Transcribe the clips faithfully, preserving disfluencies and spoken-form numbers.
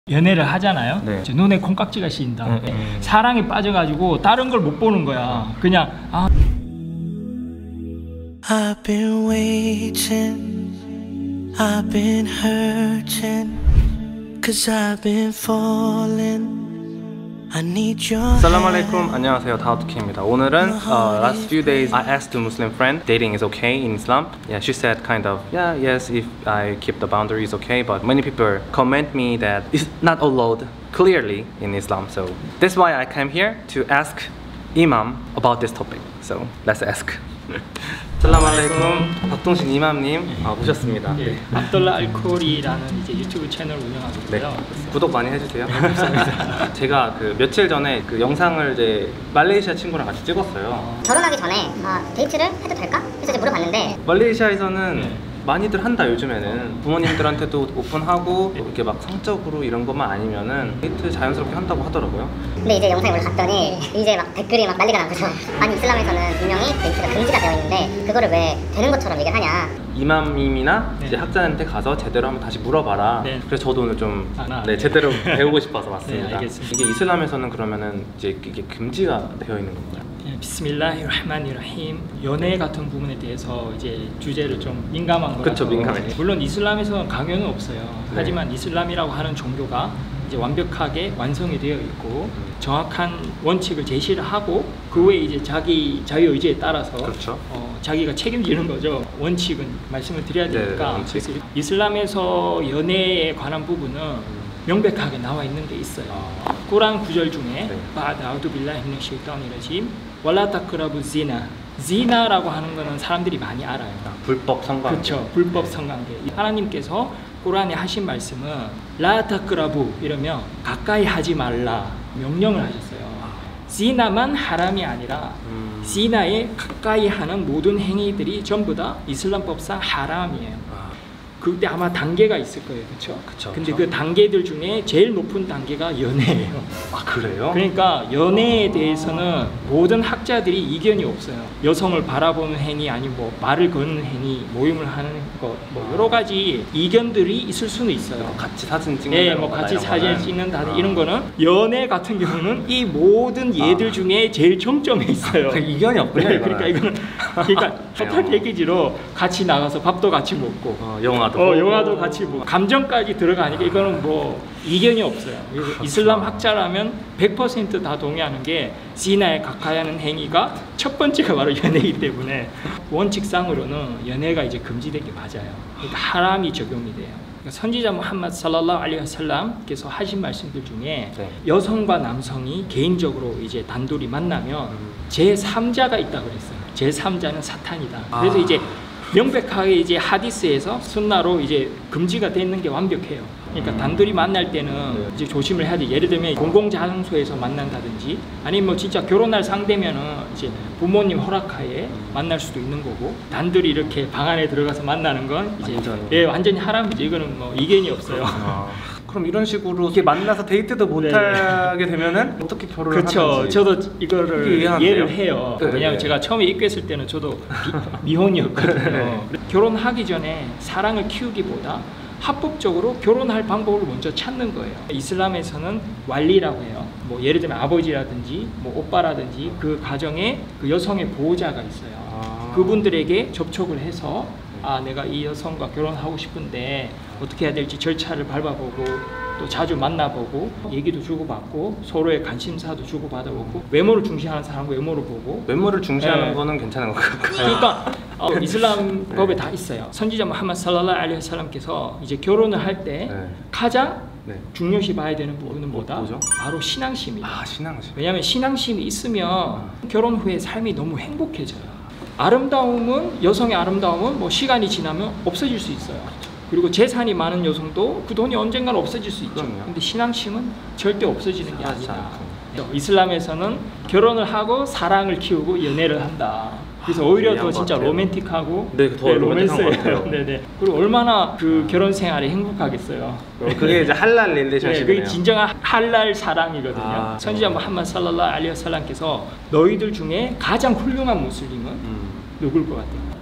연애를 하잖아요. 네. 눈에 콩깍지가 씌인다. 음, 음. 사랑에 빠져가지고 다른 걸 못 보는 거야. 그냥 아. I've been waiting, I've been hurting, cause I've been falling. I need your Assalamu alaikum. 안녕하세요. 다우트키입니다. 오늘은 uh, last few days I asked a Muslim friend dating is okay in Islam. Yeah, she said kind of yeah, yes, if I keep the boundaries okay, but many people comment me that it's not allowed clearly in Islam. So that's why I came here to ask Imam about this topic. So let's ask. 살람 알레이쿰. 박동신 이맘님 아, 모셨습니다. 예, 압돌라 알코리라는 이제 유튜브 채널 운영하고 있고요. 네. 구독 많이 해주세요. 제가 그 며칠 전에 그 영상을 이제 말레이시아 친구랑 같이 찍었어요. 결혼하기 전에 아, 데이트를 해도 될까? 그래서 이제 물어봤는데 말레이시아에서는 네. 많이들 한다. 요즘에는 부모님들한테도 오픈하고 이렇게 막 성적으로 이런 것만 아니면은 데이트 자연스럽게 한다고 하더라고요. 근데 이제 영상에 올라갔더니 이제 막 댓글이 막 난리가 난 거죠. 아니 이슬람에서는 분명히 데이트가 금지가 되어 있는데 그거를 왜 되는 것처럼 얘기를 하냐. 이맘님이나 네. 이제 학자한테 가서 제대로 한번 다시 물어봐라. 네. 그래서 저도 오늘 좀 아, 네, 네. 제대로 배우고 싶어서 왔습니다. 네, 알겠습니다. 이게 이슬람에서는 그러면은 이제 이게 금지가 되어 있는 건가요? 예, 비스밀라히르흐마니르힘. 연애 같은 부분에 대해서 이제 주제를 좀 민감한 거 그쵸, 같아요. 민감해요. 물론 이슬람에서는 강요는 없어요. 네. 하지만 이슬람이라고 하는 종교가 이제 완벽하게 완성이 되어 있고 정확한 원칙을 제시를 하고 그 외에 이제 자기 자유 의지에 따라서 그렇죠. 어, 자기가 책임지는 거죠. 원칙은 말씀을 드려야 되니까. 네, 원칙. 그래서 이슬람에서 연애에 관한 부분은 명백하게 나와 있는 게 있어요. 아. 꾸란 구절 중에 네. 바다우두 빌라히 미너 쉐이따니르짐 왈라 타크라부 지나. 지나라고 하는 거는 사람들이 많이 알아요. 아, 불법 성관계. 그렇죠. 불법 성관계. 하나님께서 꾸란에 하신 말씀은 라 타크라부 이러면 가까이 하지 말라 명령을 하셨어요. 지나만 하람이 아니라 음. 지나에 가까이 하는 모든 행위들이 전부 다 이슬람법상 하람이에요. 그때 아마 단계가 있을 거예요. 그렇죠? 그쵸, 근데 그쵸. 그 단계들 중에 제일 높은 단계가 연애예요. 아 그래요? 그러니까 연애에 대해서는 모든 학자들이 이견이 없어요. 여성을 바라보는 행위 아니면 뭐 말을 거는 행위, 모임을 하는 것, 뭐 여러 가지 이견들이 있을 수는 있어요. 같이 사진 찍는 예, 뭐 같이 사진 거는. 찍는다 아. 이런 거는 연애 같은 경우는 이 모든 예들 아. 중에 제일 정점에 있어요. 그 이견이 없군요. 네, 이거는. 그러니까 이거는 그러니까 토탈 패키지로 같이 나가서 밥도 같이 먹고 어, 영화도 어, 보고. 영화도 같이 뭐 감정까지 들어가니까 이거는 뭐 이견이 없어요. 그래서 이슬람 학자라면 백 퍼센트 다 동의하는 게 지나에 가까이 하는 행위가 첫 번째가 바로 연애이기 때문에 원칙상으로는 연애가 이제 금지된 게 맞아요. 그러니까 하람이 적용이 돼요. 그러니까 선지자 무함마드 살랄라후 알레이히 와살람께서 하신 말씀들 중에 네. 여성과 남성이 개인적으로 이제 단둘이 만나면 음. 제삼자가 있다고 그랬어요. 제삼자는 사탄이다. 그래서 아. 이제 명백하게 이제 하디스에서 순나로 이제 금지가 되는 게 완벽해요. 그러니까 음. 단둘이 만날 때는 네. 이제 조심을 해야 돼. 예를 들면 공공장소에서 만난다든지 아니면 뭐 진짜 결혼할 상대면은 이제 부모님 허락하에 만날 수도 있는 거고 단둘이 이렇게 방 안에 들어가서 만나는 건 이제 완전히. 예, 완전히 하람이죠. 이거는 뭐 이견이 없어요. 아, 그럼 이런 식으로 이렇게 만나서 데이트도 못 네. 하게 되면은 어떻게 결혼을 그렇죠. 하는지. 저도 이거를 이해하는데요? 이해를 해요. 네, 왜냐하면 네. 제가 처음에 입교했을 때는 저도 미, 미혼이었거든요. 네. 결혼하기 전에 사랑을 키우기보다 합법적으로 결혼할 방법을 먼저 찾는 거예요. 이슬람에서는 왈리라고 해요. 뭐 예를 들면 아버지라든지 뭐 오빠라든지 그 가정에 그 여성의 보호자가 있어요. 아. 그분들에게 접촉을 해서 아 내가 이 여성과 결혼하고 싶은데 어떻게 해야 될지 절차를 밟아보고 또 자주 만나보고 얘기도 주고받고 서로의 관심사도 주고받아보고 외모를 중시하는 사람과 외모를 보고 외모를 중시하는 네. 거는 괜찮은 것 같아요. 그러니까 어, 이슬람 법에 다 있어요. 선지자 무함마드 살랄라후 알레이히 와살람께서 이제 결혼을 할 때 네. 가장 네. 중요시 봐야 되는 부분은 뭐다? 뭐죠? 바로 신앙심이다. 아 신앙심. 왜냐하면 신앙심이 있으면 결혼 후에 삶이 너무 행복해져요. 아름다움은 여성의 아름다움은 뭐 시간이 지나면 없어질 수 있어요. 그리고 재산이 많은 여성도 그 돈이 언젠가는 없어질 수 있죠. 그럼요. 근데 신앙심은 절대 없어지는 게 그렇지 아니다. 않고. 이슬람에서는 결혼을 하고 사랑을 키우고 연애를 한다. 그래서 오히려 더 이해한 진짜 것 같아요. 로맨틱하고 네, 더 로맨틱한 것 같아요. 네네. 그리고 얼마나 그 결혼 생활이 행복하겠어요. 그게 이제 할랄 네, 릴레이션십이네요. 그게 진정한 할랄 사랑이거든요. 아, 선지자 무함마드 살랄라후 알레이히 와살람께서 너희들 중에 가장 훌륭한 무슬림은 음. 누굴 것 같아요?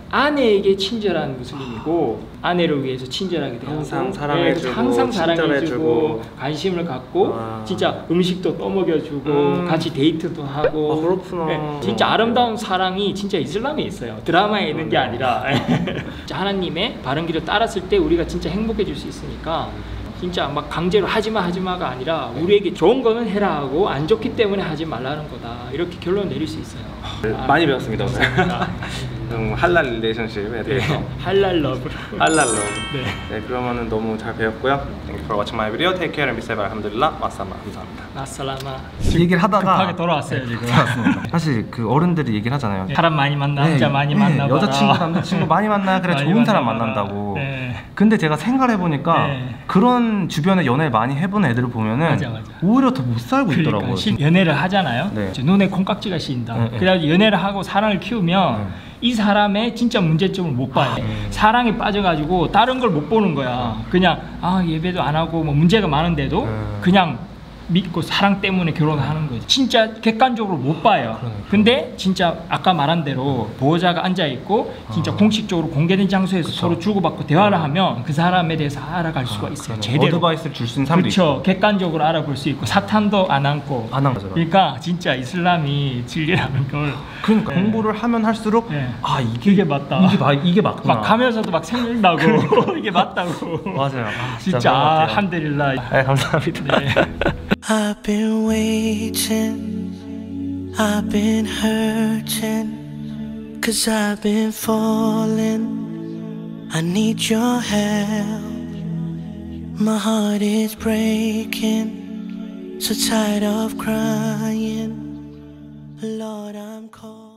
아내에게 친절한 무슬림이고 아내를 위해서 친절하게 대하고 항상 사랑해주고, 네, 항상 사랑해주고 친절해주고. 관심을 갖고 아. 진짜 음식도 떠먹여주고 음. 같이 데이트도 하고 아, 그렇구나. 네, 진짜 아름다운 사랑이 진짜 이슬람에 있어요. 드라마에 있는 게 아니라 하나님의 바른 길을 따랐을 때 우리가 진짜 행복해질 수 있으니까 진짜 막 강제로 하지마 하지마가 아니라 우리에게 좋은 거는 해라 하고 안 좋기 때문에 하지 말라는 거다 이렇게 결론 내릴 수 있어요. 많이 배웠습니다 오늘. 음, 할랄 릴레이션십에 대해서. 네, 할랄 러브. 할랄 러브. 네. 네, 그러면은 너무 잘 배웠고요. Thank you for watching my video. Take care and be safe. 알함두릴라. 마사마. 감사합니다. 마살라마. 얘기를 하다가 급하게 돌아왔어요 지금. 사실 그 어른들이 얘기를 하잖아요. 사람 많이 만나, 남자 네, 많이 네, 만나봐. 여자친구, 남자친구 많이 만나. 그래 많이 좋은 사람 만나봐라. 만난다고. 네. 근데 제가 생각을 해보니까 네. 그런 주변에 연애를 많이 해본 애들을 보면은 맞아, 맞아. 오히려 더 못 살고 그러니까 있더라고요. 실- 연애를 하잖아요. 네. 이제 눈에 콩깍지가 씌인다. 네, 네. 그래가지고 연애를 하고 사랑을 키우면 네. 이 사람의 진짜 문제점을 못 봐요. 사랑에 빠져가지고 다른 걸 못 보는 거야. 그냥 아 예배도 안 하고 뭐 문제가 많은데도 네. 그냥 믿고 사랑 때문에 결혼하는 거지. 진짜 객관적으로 못 봐요. 근데 진짜 아까 말한 대로 보호자가 앉아 있고 진짜 공식적으로 공개된 장소에서 서로 주고받고 대화를 하면 그 사람에 대해서 알아갈 수가 있어요. 그러네. 제대로. 어드바이스를 줄 수 있는 사람도 그렇죠. 객관적으로 알아볼 수 있고 사탄도 안 안고. 안 한 거죠. 그러니까 진짜 이슬람이 진리라는 걸 그러니까 네. 공부를 하면 할수록 네. 아 이게 이게 맞다. 이게, 마, 이게 맞구나. 막 가면서도 막 생각나고 이게 맞다고. 맞아요. 아, 진짜 그런 것 아, 같아요. 함드릴라. 네, 감사합니다. 네. I've been waiting, I've been hurting, cause I've been falling. I need your help. My heart is breaking, so tired of crying. Lord, I'm calling.